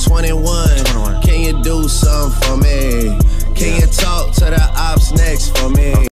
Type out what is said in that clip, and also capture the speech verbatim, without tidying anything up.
twenty-one. twenty-one. Can you do something for me? Can you talk to the ops next for me?